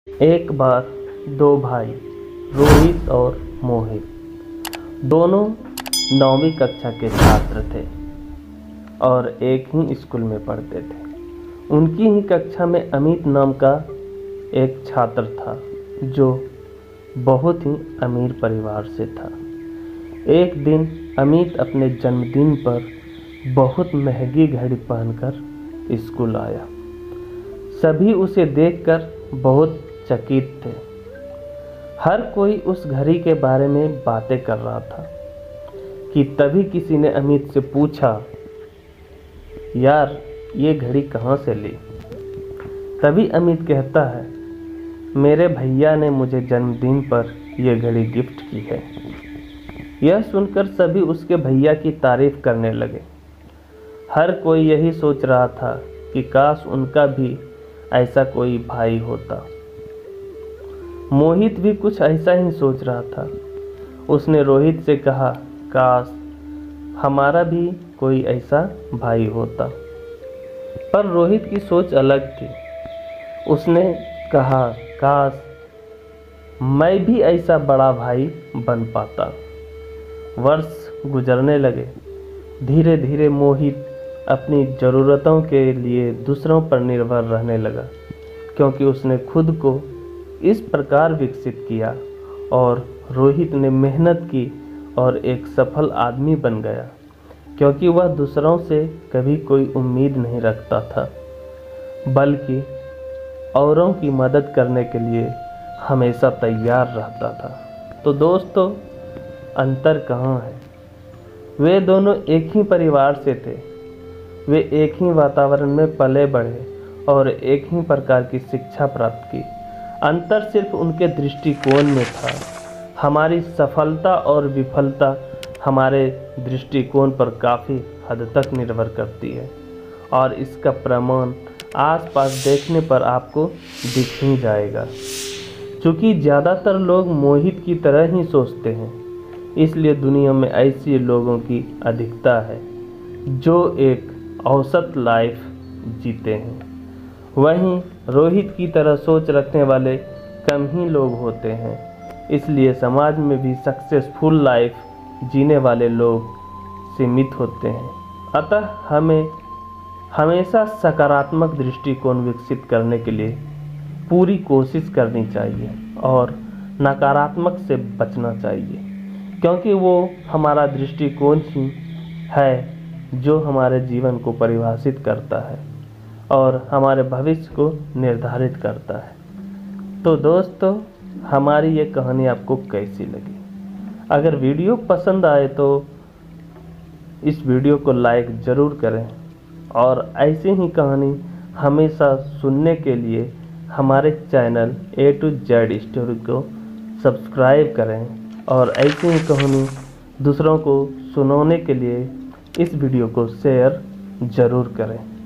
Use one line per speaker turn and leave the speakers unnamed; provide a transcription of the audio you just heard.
एक बार दो भाई रोहित और मोहित दोनों 9वीं कक्षा के छात्र थे और एक ही स्कूल में पढ़ते थे। उनकी ही कक्षा में अमित नाम का एक छात्र था जो बहुत ही अमीर परिवार से था। एक दिन अमित अपने जन्मदिन पर बहुत महंगी घड़ी पहनकर स्कूल आया। सभी उसे देखकर बहुत चकित थे। हर कोई उस घड़ी के बारे में बातें कर रहा था कि तभी किसी ने अमित से पूछा, यार ये घड़ी कहाँ से ली? तभी अमित कहता है, मेरे भैया ने मुझे जन्मदिन पर यह घड़ी गिफ्ट की है। यह सुनकर सभी उसके भैया की तारीफ करने लगे। हर कोई यही सोच रहा था कि काश उनका भी ऐसा कोई भाई होता। मोहित भी कुछ ऐसा ही सोच रहा था। उसने रोहित से कहा, काश हमारा भी कोई ऐसा भाई होता। पर रोहित की सोच अलग थी। उसने कहा, काश मैं भी ऐसा बड़ा भाई बन पाता। वर्ष गुजरने लगे। धीरे धीरे मोहित अपनी ज़रूरतों के लिए दूसरों पर निर्भर रहने लगा, क्योंकि उसने खुद को इस प्रकार विकसित किया और रोहित ने मेहनत की और एक सफल आदमी बन गया, क्योंकि वह दूसरों से कभी कोई उम्मीद नहीं रखता था, बल्कि औरों की मदद करने के लिए हमेशा तैयार रहता था। तो दोस्तों, अंतर कहाँ है? वे दोनों एक ही परिवार से थे। वे एक ही वातावरण में पले बढ़े और एक ही प्रकार की शिक्षा प्राप्त की। अंतर सिर्फ उनके दृष्टिकोण में था। हमारी सफलता और विफलता हमारे दृष्टिकोण पर काफ़ी हद तक निर्भर करती है और इसका प्रमाण आसपास देखने पर आपको दिख ही जाएगा। क्योंकि ज़्यादातर लोग मोहित की तरह ही सोचते हैं, इसलिए दुनिया में ऐसे लोगों की अधिकता है जो एक औसत लाइफ जीते हैं। वहीं रोहित की तरह सोच रखने वाले कम ही लोग होते हैं। इसलिए समाज में भी सक्सेसफुल लाइफ जीने वाले लोग सीमित होते हैं। अतः हमें हमेशा सकारात्मक दृष्टिकोण विकसित करने के लिए पूरी कोशिश करनी चाहिए और नकारात्मक से बचना चाहिए, क्योंकि वो हमारा दृष्टिकोण ही है जो हमारे जीवन को परिभाषित करता है और हमारे भविष्य को निर्धारित करता है। तो दोस्तों, हमारी ये कहानी आपको कैसी लगी? अगर वीडियो पसंद आए तो इस वीडियो को लाइक ज़रूर करें और ऐसी ही कहानी हमेशा सुनने के लिए हमारे channel A to Z story को सब्सक्राइब करें और ऐसी ही कहानी दूसरों को सुनाने के लिए इस वीडियो को शेयर ज़रूर करें।